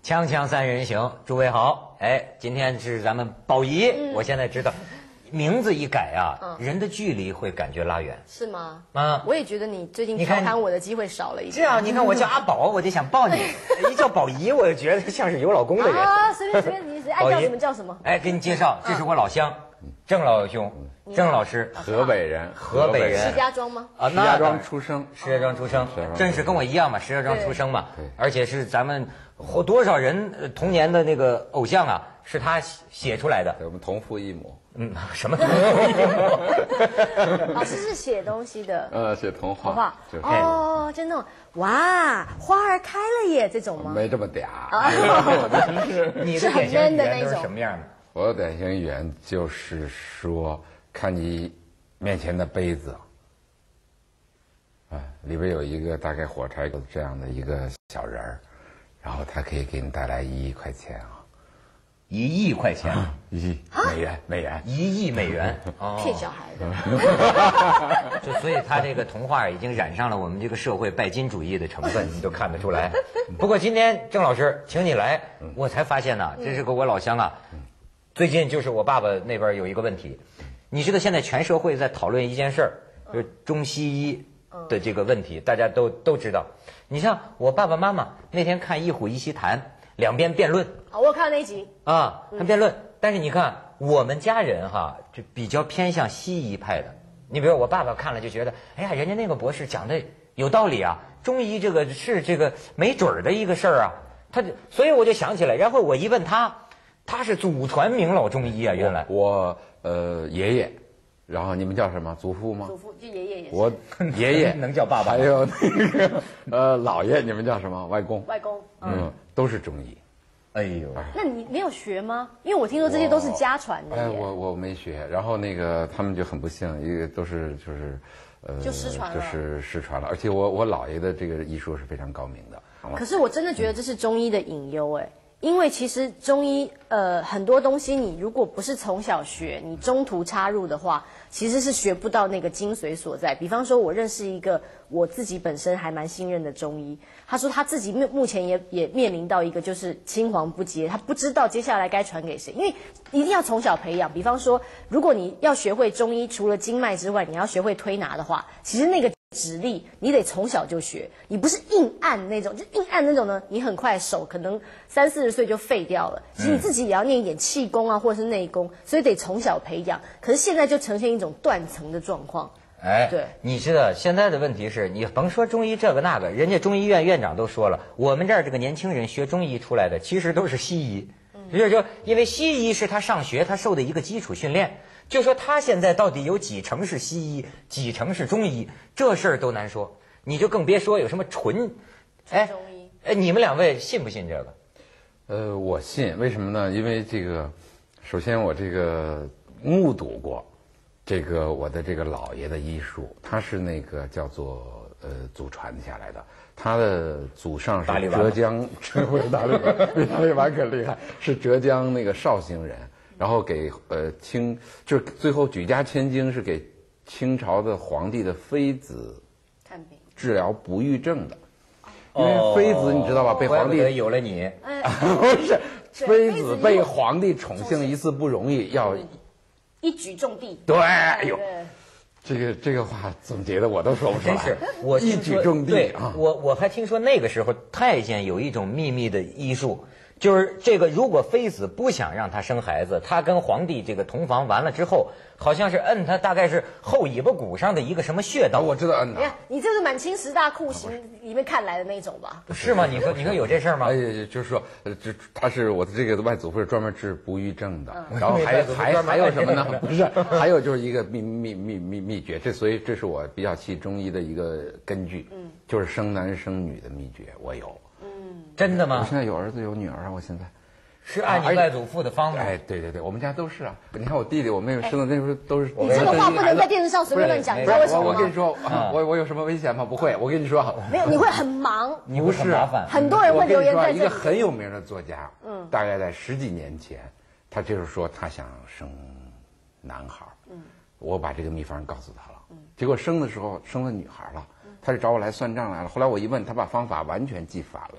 锵锵三人行，诸位好。哎，今天是咱们宝仪，我现在知道，名字一改啊，人的距离会感觉拉远， 是吗？ 啊， 我也觉得你最近调侃我的机会少了一点。 这样，你看我叫阿宝，我就想抱你；一叫宝仪，我就觉得像是有老公的人。 啊，随便，你爱叫什么叫什么。 哎，给你介绍，这是我老乡，郑老兄，郑老师， 河北人， 石家庄吗？ 啊， 石家庄出生， 石家庄出生，真是跟我一样嘛，石家庄出生嘛，而且是咱们多少人童年的那个偶像啊，是他写出来的， 我们同父异母。 什么同父异母？ 老师是写东西的， 写童话， 好不好？哦，就那种哇，花儿开了耶这种吗？ 没这么嗲。 你的典型语言都是什么样的？ 我的典型语言就是说，看你面前的杯子，里边有一个大概火柴这样的一个小人儿，然后他可以给你带来1亿块钱啊 ，1亿块钱 ，1亿美元 ，1亿美元， 骗小孩的。 就所以他这个童话已经染上了我们这个社会拜金主义的成分，你都看得出来。不过今天郑老师请你来，我才发现呢，这是个我老乡啊。最近就是我爸爸那边有一个问题，你知道现在全社会在讨论一件事儿，就是中西医的这个问题，大家都知道。你像我爸爸妈妈那天看《一虎一席谈》，两边辩论。 我有看那一集啊，看辩论。但是你看我们家人哈，就比较偏向西医派的。你比如我爸爸看了就觉得，哎呀，人家那个博士讲的有道理啊，中医这个是这个没准儿的一个事儿啊。所以我就想起来，然后我一问他。他是祖传名老中医啊，原来我爷爷，然后你们叫什么？祖父吗？ 祖父就爷爷也是。 我爷爷能叫爸爸， 还有那个姥爷，你们叫什么？外公。 外公， 都是中医。 哎呦， 那你没有学吗？因为我听说这些都是家传的。 我没学，然后那个他们就很不幸，一个都是就失传了， 就是失传了。而且我姥爷的这个医术是非常高明的。 可是我真的觉得这是中医的隐忧哎。因为其实中医很多东西你如果不是从小学，你中途插入的话，其实是学不到那个精髓所在。比方说我认识一个我自己本身还蛮信任的中医，他说他自己目前也面临到一个就是青黄不接，他不知道接下来该传给谁，因为一定要从小培养。比方说如果你要学会中医，除了经脉之外，你要学会推拿的话，其实那个指力你得从小就学，你不是硬按那种，就硬按那种呢，你很快手可能30-40岁就废掉了。其实你自己也要念一点气功啊，或者是内功，所以得从小培养。可是现在就呈现一种断层的状况。 哎， 对， 你知道现在的问题是你甭说中医这个那个，人家中医院院长都说了，我们这儿这个年轻人学中医出来的其实都是西医，就因为西医是他上学他受的一个基础训练。就说他现在到底有几成是西医，几成是中医，这事儿都难说。你就更别说有什么纯中医。 哎，你们两位信不信这个？我信，为什么呢？因为这个，首先我这个目睹过，这个我的这个姥爷的医术，他是那个叫做祖传下来的，他的祖上是浙江，不是大力丸，比大力丸可厉害，是浙江那个绍兴人。然后给就是最后举家千金是给清朝的皇帝的妃子看病治疗不育症的，因为妃子你知道吧，被皇帝有了你， 不是妃子被皇帝宠幸一次不容易，要一举中地。 对，哎呦，这个话总结的我都说不出来， 真是我一举中地啊！ 我还听说那个时候太监有一种秘密的医术。就是这个，如果妃子不想让他生孩子，他跟皇帝这个同房完了之后，好像是摁他大概是后尾巴骨上的一个什么穴道。 我知道摁的。 哎呀，你这是满清10大酷刑里面看来的那种吧？ 是吗？你说有这事儿吗？ 哎，就是说，他是我的这个外祖父是专门治不育症的，然后还有什么呢？不是，还有就是一个秘诀，所以这是我比较信中医的一个根据，就是生男生女的秘诀，我有。 真的吗？ 我现在有儿子有女儿啊！我现在是按你外祖父的方法。 哎，对，我们家都是啊。你看我弟弟、我妹妹生的那时候都是。 你这个话不能在电视上随便乱讲，你知道为什么吗？ 我跟你说，我有什么危险吗？不会。我跟你说， 没有，你会很忙。 你会很麻烦。 很多人会留言在这里。 一个很有名的作家，大概在10几年前，他就是说他想生男孩，我把这个秘方告诉他了，结果生的时候生了女孩了，他就找我来算账来了。后来我一问，他把方法完全记反了。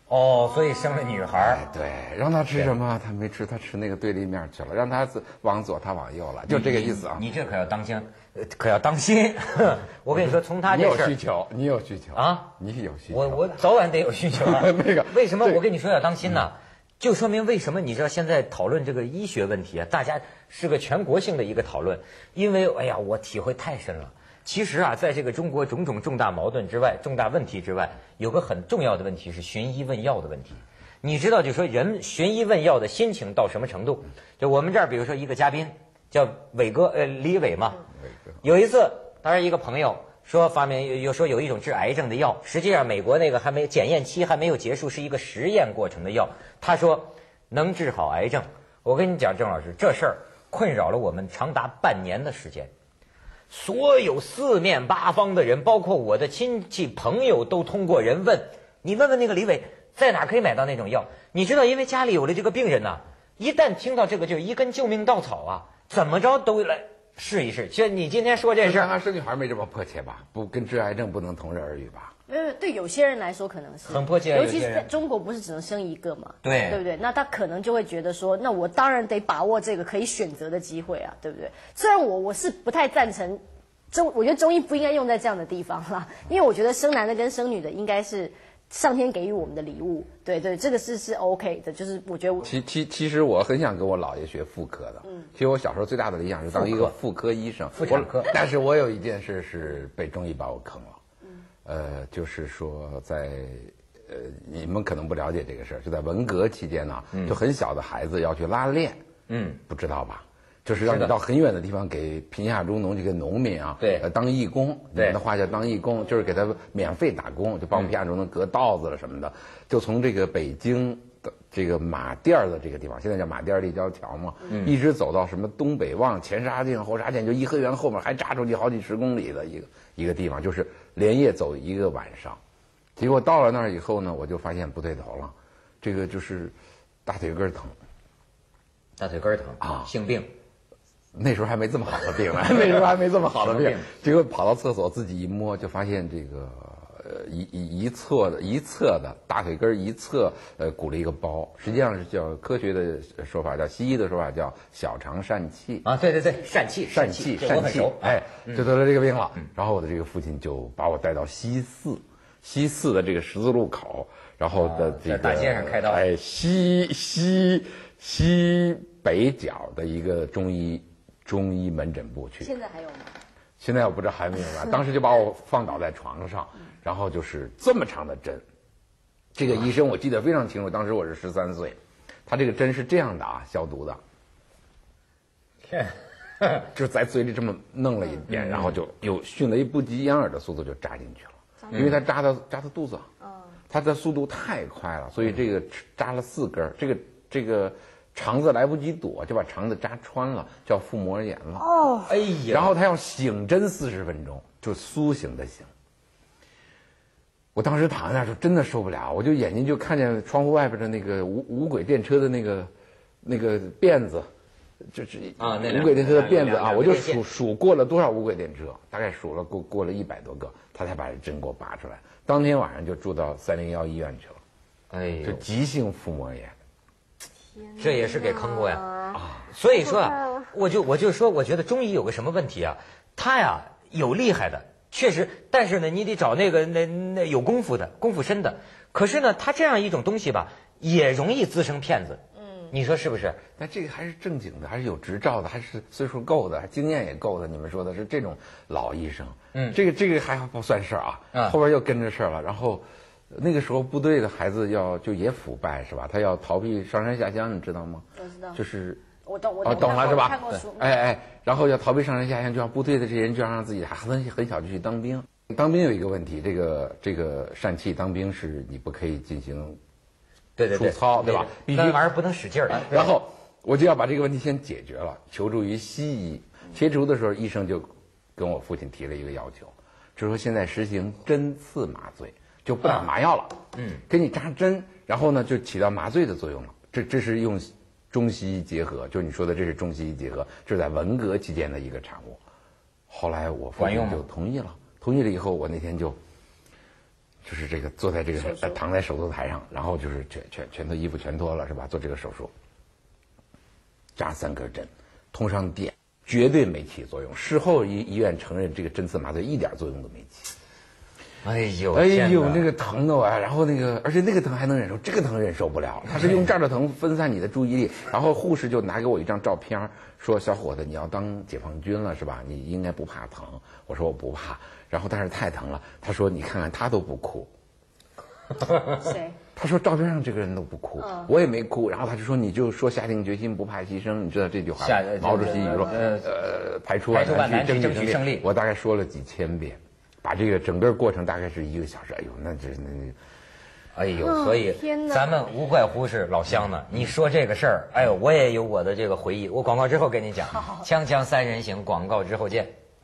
哦，所以生了女孩儿。 对，让他吃什么他没吃，他吃那个对立面去了，让他往左他往右了，就这个意思啊。 你这可要当心，可要当心。我跟你说，从他你这事儿有需求，你有需求啊， 你有需求。 我早晚得有需求啊。 那个为什么我跟你说要当心呢？就说明为什么你知道现在讨论这个医学问题啊，大家是个全国性的一个讨论，因为哎呀，我体会太深了。其实啊，在这个中国种种重大矛盾之外、重大问题之外，有个很重要的问题是寻医问药的问题。你知道，就说人寻医问药的心情到什么程度？就我们这儿，比如说一个嘉宾叫伟哥，李伟嘛，有一次，当然一个朋友说发明说有一种治癌症的药，实际上美国那个还没检验期还没有结束，是一个实验过程的药。他说能治好癌症。我跟你讲，郑老师，这事儿困扰了我们长达半年的时间。所有四面八方的人，包括我的亲戚朋友，都通过人问你问问那个李伟，在哪可以买到那种药？你知道，因为家里有了这个病人呐，一旦听到这个，就一根救命稻草啊，怎么着都来试一试。其实你今天说这事儿， 生女孩没这么迫切吧？不，跟治癌症不能同日而语吧？ 对有些人来说可能是很迫切， 尤其是在中国不是只能生一个嘛， 对不对？那他可能就会觉得说，那我当然得把握这个可以选择的机会啊，对不对？虽然我是不太赞成我觉得中医不应该用在这样的地方啦，因为我觉得生男的跟生女的应该是上天给予我们的礼物，对，这个是 OK 的，就是我觉得其实我很想跟我姥爷学妇科的，其实我小时候最大的理想是当一个妇科医生， 妇产科， 但是我有一件事是被中医把我坑了。就是说在你们可能不了解这个事儿，就在文革期间呢，就很小的孩子要去拉练，不知道吧？就是让你到很远的地方给贫下中农这个农民啊， 对， 当义工，你们的话叫当义工，就是给他免费打工，就帮贫下中农割稻子了什么的，就从这个北京的这个马甸的这个地方，现在叫马甸立交桥嘛，一直走到什么东北望、前沙泾、后沙泾，就颐和园后面还扎出去好几10公里的一个地方，就是连夜走一个晚上。结果到了那儿以后呢，我就发现不对头了，这个就是大腿根疼， 大腿根疼啊， 性病。 那时候还没这么好的病呢，那时候还没这么好的病。结果跑到厕所自己一摸，就发现这个一侧的大腿根一侧鼓了一个包，实际上是叫科学的说法，叫西医的说法叫小肠疝气啊，对，疝气，我很熟， 哎，就得了这个病了。然后我的这个父亲就把我带到西四的这个十字路口，然后的这个大街上开刀， 哎，西北角的一个中医门诊部去。 现在还有吗？ 现在我不知道还没有吧。当时就把我放倒在床上，然后就是这么长的针。这个医生我记得非常清楚，当时我是13岁，他这个针是这样的啊，消毒的，就是在嘴里这么弄了一遍，然后就有迅雷不及掩耳的速度就扎进去了，因为他扎到肚子，他的速度太快了，所以这个扎了4根，这个肠子来不及躲，就把肠子扎穿了，叫腹膜炎了。 哦， 哎呀， 然后他要醒针40分钟，就苏醒的醒。我当时躺在那儿就真的受不了，我就眼睛就看见窗户外边的那个无轨电车的那个辫子，就是无轨电车的辫子啊，我就数过了多少无轨电车，大概数了过了100多个，他才把这针给我拔出来。当天晚上就住到301医院去了， 哎呦， 就急性腹膜炎。 这也是给坑过呀啊！所以说啊，我就说，我觉得中医有个什么问题啊？他呀有厉害的，确实，但是呢，你得找那个有功夫深的。可是呢，他这样一种东西吧，也容易滋生骗子。你说是不是？ 但这个还是正经的，还是有执照的，还是岁数够的，经验也够的。你们说的是这种老医生，这个还不算事儿啊，后边又跟着事儿了，然后。那个时候部队的孩子就也腐败是吧？他要逃避上山下乡，你知道吗？ 我知道。 就是我懂了是吧？ 看过书。 然后要逃避上山下乡，就让部队的这些人就要让自己很小就去当兵。当兵有一个问题，这个疝气当兵是你不可以进行出操，对吧？必须那玩意儿不能使劲儿。 然后我就要把这个问题先解决了，求助于西医。切除的时候，医生就跟我父亲提了一个要求，就是说现在实行针刺麻醉。就不打麻药了，给你扎针，然后呢就起到麻醉的作用了。这是用中西医结合，就你说的这是中西医结合，这是在文革期间的一个产物。后来我父亲就同意了以后，我那天就就是这个坐在这个躺在手术台上，然后就是全都衣服全脱了是吧？做这个手术，扎3根针，通上电，绝对没起作用。事后医院承认这个针刺麻醉一点作用都没起。 哎呦， 那个疼的我，然后而且那个疼还能忍受，这个疼忍受不了。他是用这儿的疼分散你的注意力，然后护士就拿给我一张照片，说小伙子你要当解放军了是吧？你应该不怕疼。我说我不怕，然后但是太疼了。他说你看看他都不哭。 谁？ 他说照片上这个人都不哭，我也没哭。然后他就说你就说下定决心不怕牺牲，你知道这句话？毛主席说排除万难去争取胜利。我大概说了几千遍。把这个整个过程大概是1个小时，哎呦， 哎呦，所以咱们无怪乎是老乡呢。你说这个事儿，哎呦，我也有我的这个回忆。我广告之后跟你讲，锵锵三人行，广告之后见。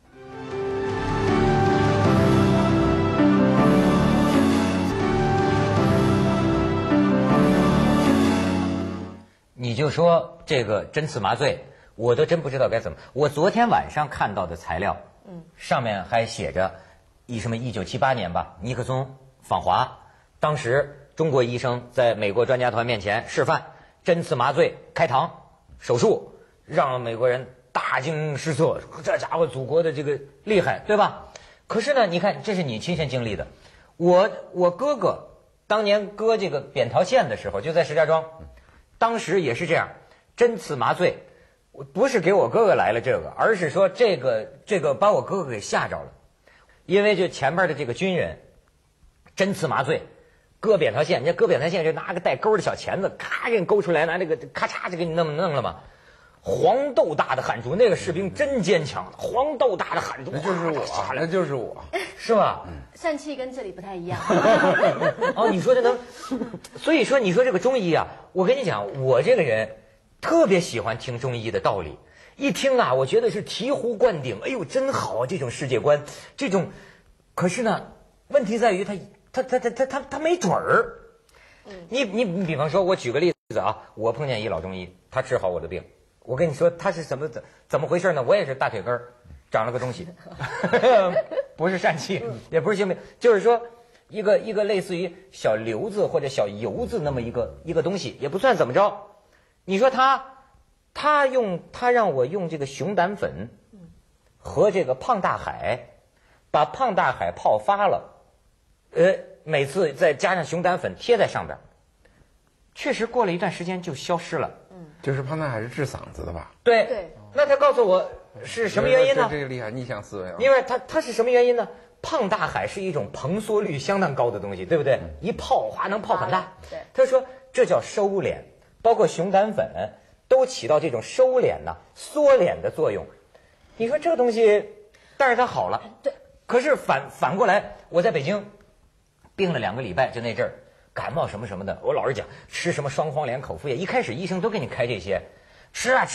你就说这个针刺麻醉，我都真不知道该怎么。我昨天晚上看到的材料，上面还写着。什么1978年吧，尼克松访华，当时中国医生在美国专家团面前示范针刺麻醉开膛手术，让美国人大惊失色，这家伙祖国的这个厉害，对吧？可是呢，你看这是你亲身经历的，我哥哥当年割这个扁桃腺的时候，就在石家庄，当时也是这样，针刺麻醉，不是给我哥哥来了这个，而是说这个把我哥哥给吓着了。因为就前面的这个军人针刺麻醉割扁桃腺，人家割扁桃腺就拿个带钩的小钳子，咔给你勾出来，拿这个咔嚓就给你弄了嘛。黄豆大的汗珠，那个士兵真坚强，黄豆大的汗珠， 那就是我， 是吧？ 疝气跟这里不太一样。 哦，你说的能，所以说你说这个中医啊，我跟你讲，我这个人特别喜欢听中医的道理。一听啊，我觉得是醍醐灌顶，哎呦，真好啊！这种世界观，这种，可是呢，问题在于他没准儿。你比方说，我举个例子啊，我碰见一老中医，他治好我的病。我跟你说，他是怎么回事呢？我也是大腿根儿长了个东西，不是疝气，也不是性病，就是说一个类似于小瘤子或者小疣子那么一个东西，也不算怎么着。你说他让我用这个熊胆粉和这个胖大海，把胖大海泡发了，每次再加上熊胆粉贴在上边，确实过了一段时间就消失了。 就是胖大海是治嗓子的吧？ 对。那他告诉我是什么原因呢？ 这个厉害，逆向思维啊！ 因为他是什么原因呢？胖大海是一种膨缩率相当高的东西，对不对？一泡花能泡很大。 对。 他说这叫收敛，包括熊胆粉都起到这种收敛缩敛的作用。你说这东西，但是它好了。 对。 可是反过来，我在北京病了2个礼拜，就那阵儿感冒什么什么的，我老是讲吃什么双黄连口服液，一开始医生都给你开这些，吃了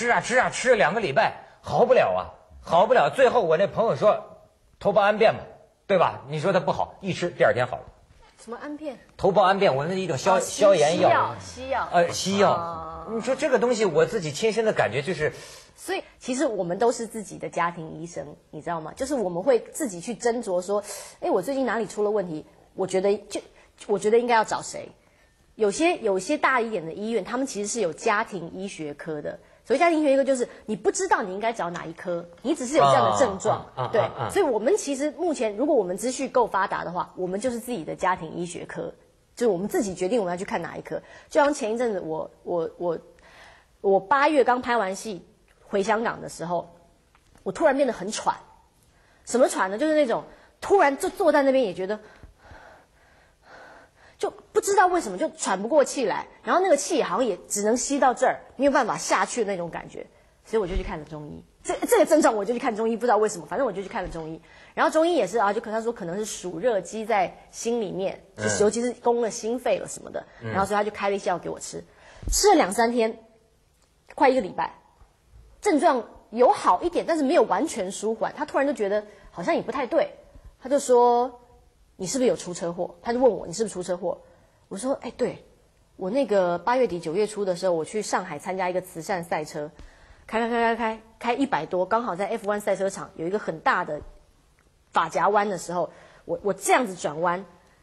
2个礼拜，好不了。最后我那朋友说头孢氨便嘛，对吧？你说它不好，一吃第2天好了。 什么氨便？ 头孢氨便，我那一种消炎药。西药。你说这个东西，我自己亲身的感觉就是。 所以其实我们都是自己的家庭医生，你知道吗？就是我们会自己去斟酌说，我最近哪里出了问题？我觉得应该要找谁？有些大一点的医院，他们其实是有家庭医学科的。所谓家庭医学科，就是你不知道你应该找哪一科，你只是有这样的症状。对，所以我们其实目前，如果我们资讯够发达的话，我们就是自己的家庭医学科，就是我们自己决定我们要去看哪一科。就像前一阵子我8月刚拍完戏回香港的时候，我突然变得很喘。什么喘呢？就是那种突然就坐在那边也觉得。就不知道为什么就喘不过气来，然后那个气好像也只能吸到这儿，没有办法下去的那种感觉，所以我就去看了中医。这个症状我就去看中医，不知道为什么，反正我就去看了中医。然后中医也是啊，就他说可能是暑热积在心里面，尤其是攻了心肺了什么的，然后所以他就开了一些药给我吃，吃了2-3天，快1个礼拜，症状有好一点，但是没有完全舒缓。他突然就觉得好像也不太对，他就说。你是不是有出车祸？他就问我你是不是出车祸？我说对，我那个8月底9月初的时候，我去上海参加一个慈善赛车，开100多，刚好在 F1 赛车场有一个很大的发夹弯的时候，我这样子转弯，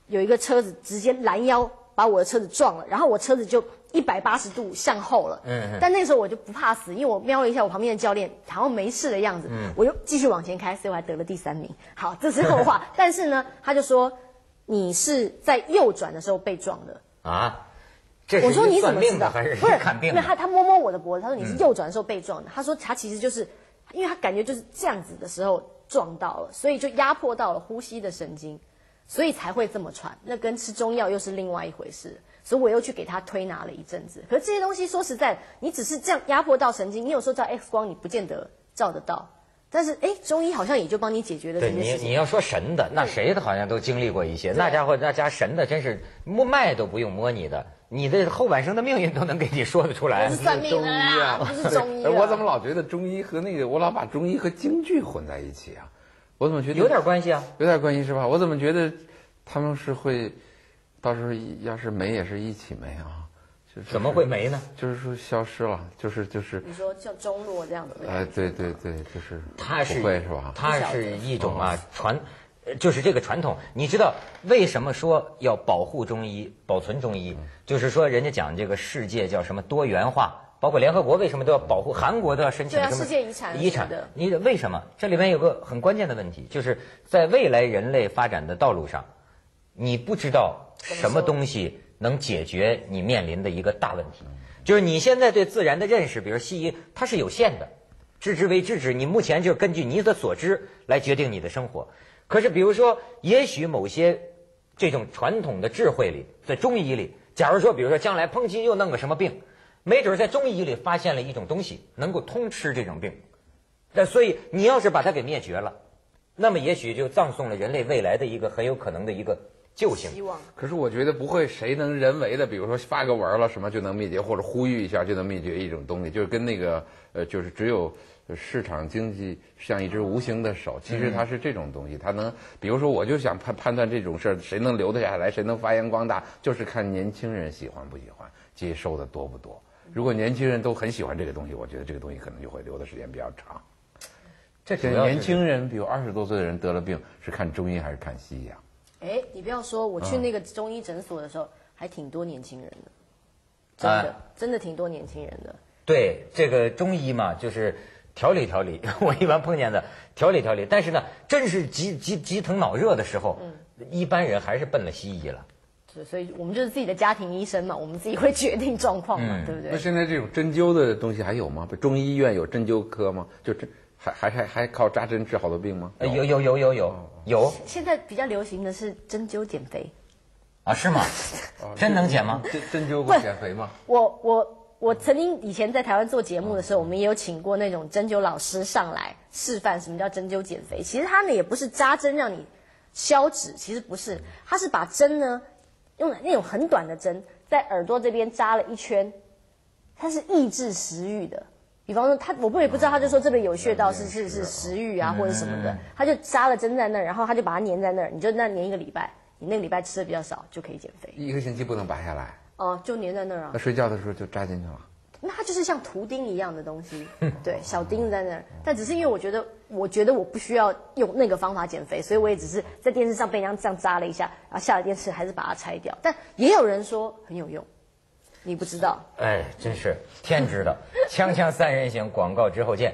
有一个车子直接拦腰把我的车子撞了，然后我车子就180度向后了。但那时候我就不怕死，因为我瞄了一下我旁边的教练，好像没事的样子，我就继续往前开，所以我还得了第3名。好，这是后话。但是呢，他就说你是在右转的时候被撞的啊。这我说你怎么知道？ 还是不是看病？ 因为他摸摸我的脖子，他说你是右转的时候被撞的。他说他其实就是因为他感觉就是这样子的时候撞到了，所以就压迫到了呼吸的神经，所以才会这么喘。那跟吃中药又是另外一回事。所以我又去给他推拿了一阵子。可是这些东西说实在，你只是这样压迫到神经，你有时候照 X 光你不见得照得到。但是中医好像也就帮你解决了这些事情。 你要说神的，那谁的好像都经历过一些。那家伙那家神的真是摸脉都不用摸你的，你的后半生的命运都能给你说得出来。 不是算命的啦，不是中医啊。 我怎么老觉得中医和那个，我老把中医和京剧混在一起啊？我怎么觉得有点关系啊？ 有点关系是吧？我怎么觉得他们是会，到时候要是没也是一起没啊？ 怎么会没呢？ 就是说消失了，就是你说像中落这样子的。 对，就是它是不会是吧？ 它是一种就是这个传统。你知道为什么说要保护中医、保存中医？就是说人家讲这个世界叫什么多元化，包括联合国为什么都要保护？韩国都要申请什么世界遗产的？你为什么？这里面有个很关键的问题，就是在未来人类发展的道路上，你不知道什么东西能解决你面临的一个大问题，就是你现在对自然的认识，比如西医，它是有限的，知之为知之，你目前就是根据你的所知来决定你的生活。可是比如说，也许某些这种传统的智慧里，在中医里，假如说，比如说将来抨击又弄个什么病，没准在中医里发现了一种东西，能够通吃这种病。那所以你要是把它给灭绝了，那么也许就葬送了人类未来的一个很有可能的一个救星。 可是我觉得不会，谁能人为的，比如说发个文了什么就能灭绝，或者呼吁一下就能灭绝一种东西，就是跟那个就是只有市场经济像一只无形的手，其实它是这种东西，它能，比如说我就想判断这种事儿，谁能留得下来，谁能发扬光大，就是看年轻人喜欢不喜欢，接受的多不多。如果年轻人都很喜欢这个东西，我觉得这个东西可能就会留的时间比较长。这年轻人，比如20多岁的人得了病，是看中医还是看西医啊？ 你不要说，我去那个中医诊所的时候，还挺多年轻人的，真的挺多年轻人的。 对，这个中医嘛，就是调理调理，我一般碰见的调理调理。但是呢，真是急疼脑热的时候，一般人还是奔了西医了。 所以我们就是自己的家庭医生嘛，我们自己会决定状况嘛，对不对？ 那现在这种针灸的东西还有吗？中医院有针灸科吗？就还靠扎针治好多病吗？ 有。 现在比较流行的是针灸减肥。 啊，是吗？真能减吗？ 针灸会减肥吗？ 我曾经以前在台湾做节目的时候，我们也有请过那种针灸老师上来示范什么叫针灸减肥。其实他们也不是扎针让你消脂，其实不是，他是把针呢用那种很短的针在耳朵这边扎了一圈，它是抑制食欲的。比方说我也不知道，他就说这边有穴道是食欲啊或者什么的，他就扎了针在那儿，然后他就把它粘在那儿，你就那粘1个礼拜，你那个礼拜吃的比较少就可以减肥。 1个星期不能拔下来？ 就粘在那儿啊。 那睡觉的时候就扎进去了？ 那它就是像图钉一样的东西，对，小钉在那儿。但只是因为我觉得我不需要用那个方法减肥，所以我也只是在电视上被人家这样扎了一下，然后下了电视还是把它拆掉。但也有人说很有用，你不知道？ 哎，真是天知道。锵锵三人行，广告之后见。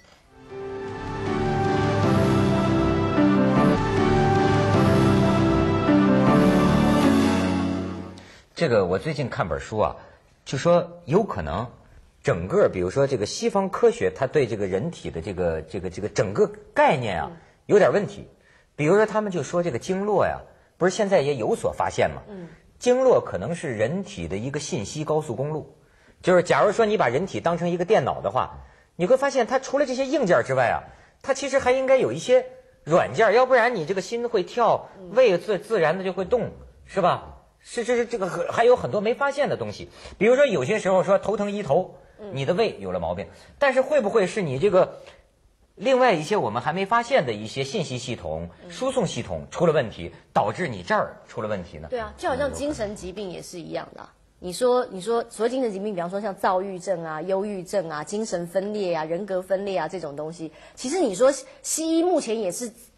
这个我最近看本书啊，就说有可能整个比如说这个西方科学，它对这个人体的这个整个概念啊有点问题。比如说他们就说这个经络呀，不是现在也有所发现吗？经络可能是人体的一个信息高速公路。就是假如说你把人体当成一个电脑的话，你会发现它除了这些硬件之外啊，它其实还应该有一些软件，要不然你这个心会跳，胃自然的就会动，是吧？是这个还有很多没发现的东西。比如说有些时候说头疼医头，你的胃有了毛病，但是会不会是你这个另外一些我们还没发现的一些信息系统、输送系统出了问题，导致你这儿出了问题呢？ 对啊，就好像精神疾病也是一样的。你说所谓精神疾病，比方说像躁郁症啊、忧郁症啊、精神分裂啊、人格分裂啊这种东西，其实你说西医目前也是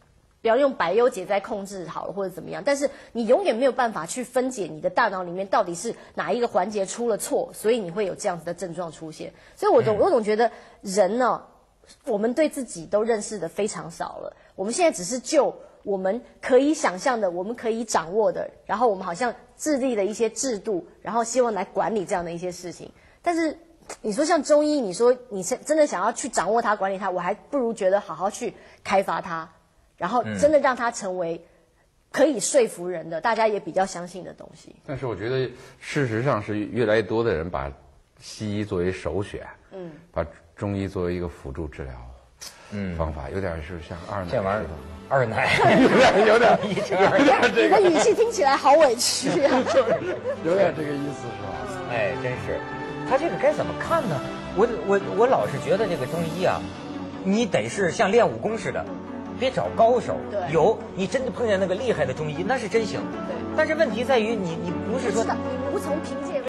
比方用百忧解在控制好了或者怎么样，但是你永远没有办法去分解你的大脑里面到底是哪一个环节出了错，所以你会有这样子的症状出现。所以我总觉得人呢，我们对自己都认识的非常少了。我们现在只是就我们可以想象的，我们可以掌握的，然后我们好像制定了一些制度，然后希望来管理这样的一些事情。但是你说像中医，你说你真的想要去掌握它、管理它，我还不如觉得好好去开发它。然后真的让它成为可以说服人的，大家也比较相信的东西。 但是我觉得事实上是越来越多的人把西医作为首选，把中医作为一个辅助治疗，方法，有点是像二奶这玩意儿，二奶有点一成二奶， 你的语气听起来好委屈啊， 有点这个意思是吧？ 哎，真是，他这个该怎么看呢？我老是觉得这个中医啊，你得是像练武功似的。别找高手，有你真的碰见那个厉害的中医，那是真行。 对， 但是问题在于你不是说你无从凭借。